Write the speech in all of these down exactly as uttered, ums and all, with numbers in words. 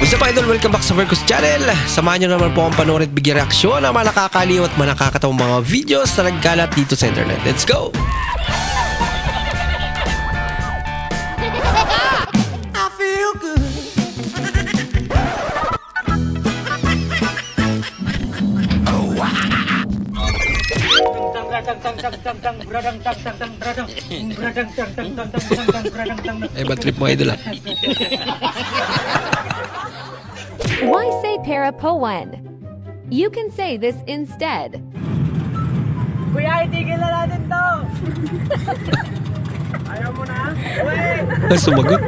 What's up idol? Welcome back sa Vercos Channel. Samahan nyo naman po ang panoorin at bigyan reaksyon ng mga nakakaliw at mga nakakatawang mga videos na nagkalat dito sa internet. Let's go! I feel good. Oh wow. Ay, bad trip mo idol ah. Why say Parapowan? You can say this instead. Kuya, itigil na natin to! Ayaw mo na? Uy! Ay, sumagot.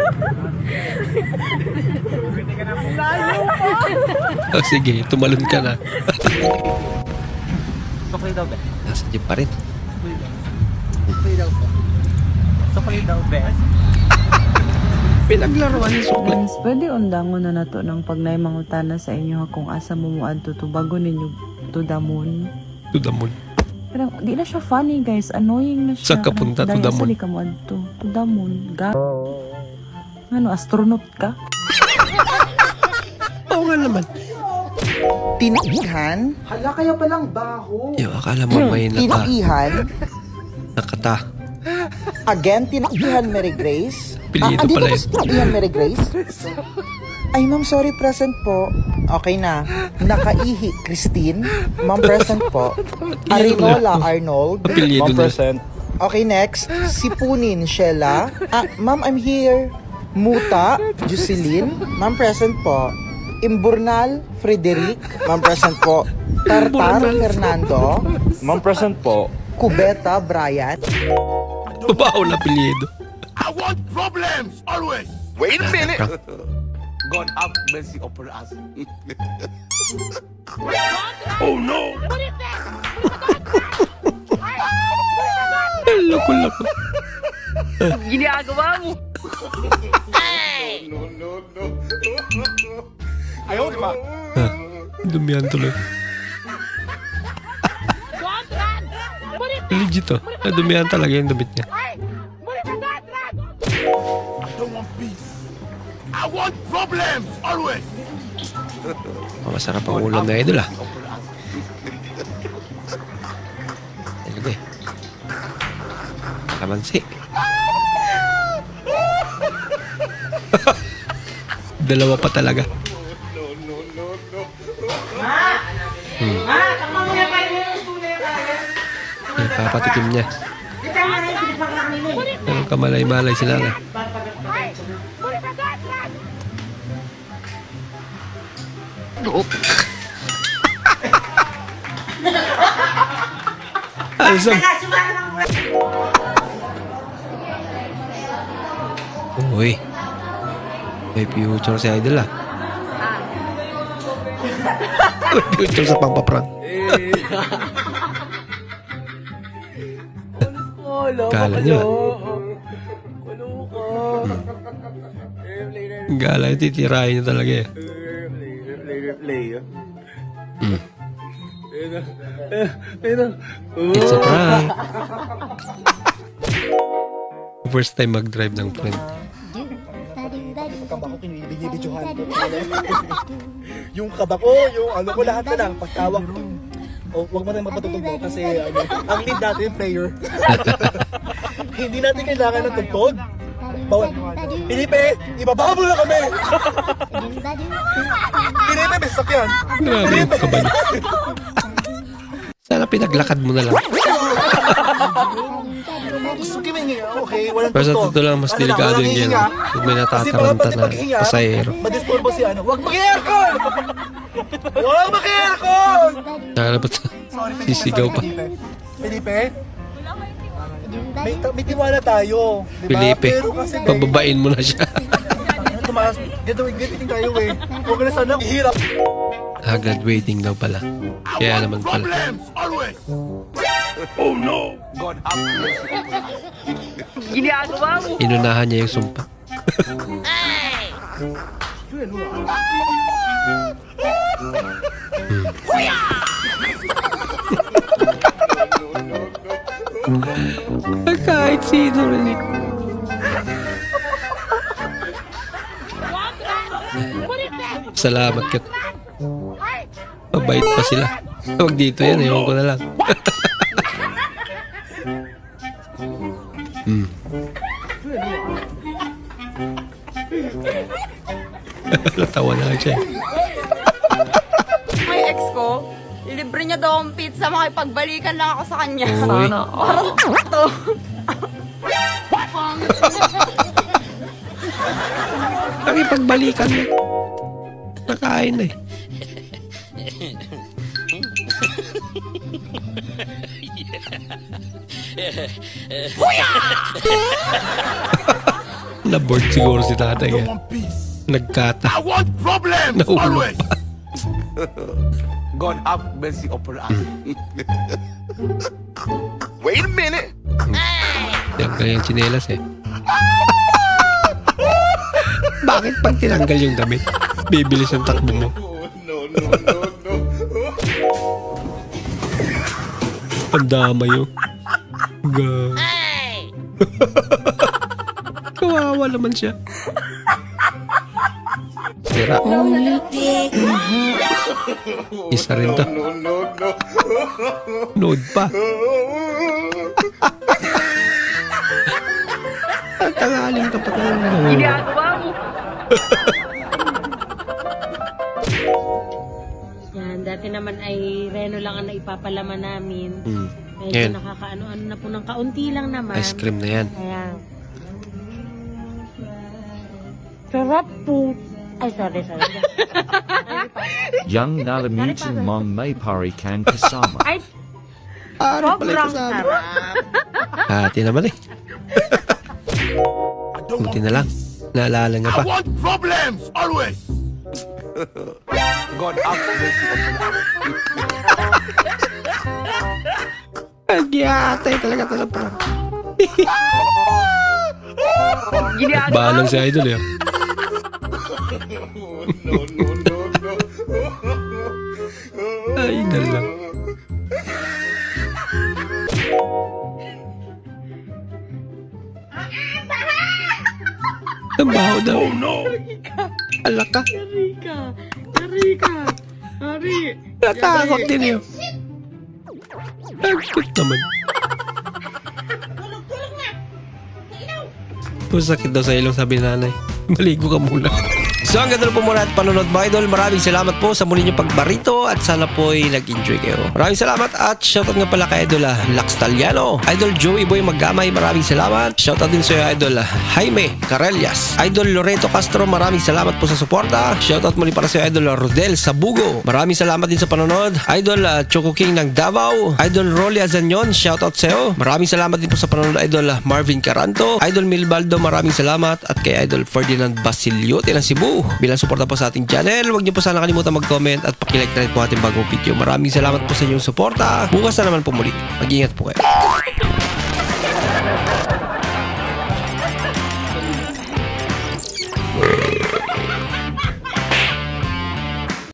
Pwede ka na po. Layo pa! Oh, sige, tumalon ka na. Sukli daw, be. Nasa jeep pa rin. Sukli daw po. Sukli daw, be. Pinaglaruan yung sukli. Friends, pwede undangon na nato ng pag naay mangutana sa inyo kung asa mo muadto to bago ninyo to the moon. To the moon. Pero di na siya funny guys, annoying na siya. Saan ka punta to the moon? Dahil ka muadto to the moon. Ga ano, astronaut ka? Oo nga naman. Tinakihan? Hala, kaya palang baho. Yo, akala mo may naka, Tinakihan? nakata. Again, tinakihan Mary Grace? Apelyido andito pala ba yun. si tinakihan Mary Grace? Ay, ma'am, sorry, present po. Okay na. Nakaihi, Christine. Ma'am, present po. Arinola Arnold. Apelyido Ma'am, na. present. Okay, next. Sipunin, Sheila. Ah, ma'am, I'm here. Muta, Jocelyn. Ma'am, present po. Imburnal, Frederic. Ma'am, present po. Tartar, Fernando. Ma'am, present po. Cubeta, Brian. Babaw na apelyido. I want problems always. Wait a minute. God have mercy upon us. Oh no! Loko-loko. Ginagawa mo! No, no, no. Ayaw, di ba? Dumihan tuloy. Legit to. Oh. Dumihan talaga yung dumit niya. I don't want peace. I want problems always. Oh, masarap ang ulam na idol ah. Talaga eh. Kalamansi. Dalawa pa talaga. No, no, no, no. Hmm. Ma! Takma mo na kayo yung tunay kaya. Ay, papatikim niya. Kita nga na yung sinipag na kanina eh. Anong kamalay-malay sila na. Alsam. Uy. May future si idol ah. May future sa pangpaprang. Gala niya. Gala yung titirahin niya talaga eh. Mm. It's a prank. First time mag-drive ng friend. Kabako, binibidyohan ko. Yung kabako, yung ano ko, lahat na lang, pagtawag. O, wag mo na magpatutugtog kasi ano, ang lead natin, player. Hindi natin kailangan ng tugtog. Bawal. Pilipe, ibaba mo na kami! Pilipe, bestak yan! Grabe yung kaba niya. Sana pinaglakad mo na lang. Okay, walang Pero sa tugtog. totoo lang, mas Ano delikado lang, yung walang gano'n. hihinga. Pag may Kasi natataranta pag na paghinga, pasahero. madisturbo si ano, wag mag-aircon! Wag mag-aircon! Sana ba't sisigaw pa? Felipe? May, may tiwala tayo. Diba? Felipe, Pero kasi may- pababain mo na siya. Ano, tumaas. Ganito, ganito tayo eh. Huwag na sana ihirap. Ah, graduating daw pala. Kaya naman pala. Problems always. Oh no. God have mercy. Ginagawa mo! Inunahan niya yung sumpa. Kahit sino rin eh. Salamat ka. Mabait pa sila. Huwag dito yan, ewan ko na lang. Hmm. Natawa na lang siya. May ex ko, libre niya daw ang pizza, makipagbalikan lang ako sa kanya. Uy. Parang to. Nakipagbalikan na. Nakain na eh. Na-board siguro si tatay. I Eh. want peace. Nagkata. I want problems Nahulog always. pa. God have mercy upon us. Wait a minute. Yan kaya yung tsinelas eh. Bakit pag tinanggal yung damit, bibilis ang takbo mo? No, no, no, no. Ang dama yun. Ga. Kawawa naman siya. Sira. Isa rin to. No, no, no. Load pa. Ang tangaling ka pa talaga. Ginagawa mo. Yan, dati naman ay Reno lang ang naipapalaman namin. Hmm. Medyo Yan. nakakaano-ano na po ng kaunti lang naman. Ice cream na yan. Ayan. Sarap po. Ay, sorry, sorry. Young nalamutan mong may parikan kasama. Ay, Ano pala sobrang ito sa amin? sarap. Hati naman eh. I don't Kunti want na lang. Naalala niya I pa. want problems always. God have mercy upon us. Nagyatay talaga talaga pa. Ginagawa Balang si Idol eh. No, no, no, no. Ay, dalang. Ang baho daw. Oh no! Alaka. Rika, Rika, Ari. Natakot din yun. Ang cute naman. Masakit daw sa ilong, sabi ni nanay. Maligo ka muna. So hanggang doon po muna at panonood mga idol. Maraming salamat po sa muli niyong pagbarito at sana po ay nag-enjoy kayo. Maraming salamat at shoutout nga pala kay Idol ah, Lax Taliano, Idol Joey Boy Maggamay, maraming salamat. Shoutout din sa iyo Idol ah, Jaime Carelias, Idol Loreto Castro, maraming salamat po sa suporta. Shoutout muli para sa iyo Idol ah, Rodel Sabugo, maraming salamat din sa panonood. Idol ah, Choco King ng Davao, Idol Rolly Azanyon, shoutout sa iyo. Maraming salamat din po sa panonood Idol ah, Marvin Caranto, Idol Milbaldo, maraming salamat at kay Idol Ferdinand Basiliote ng Cebu. Bilang suporta po sa ating channel, huwag niyo po sana kalimutan mag-comment at pakilike na rin po ating bagong video. Maraming salamat po sa inyong suporta. Bukas na naman po muli. Mag-ingat po kayo.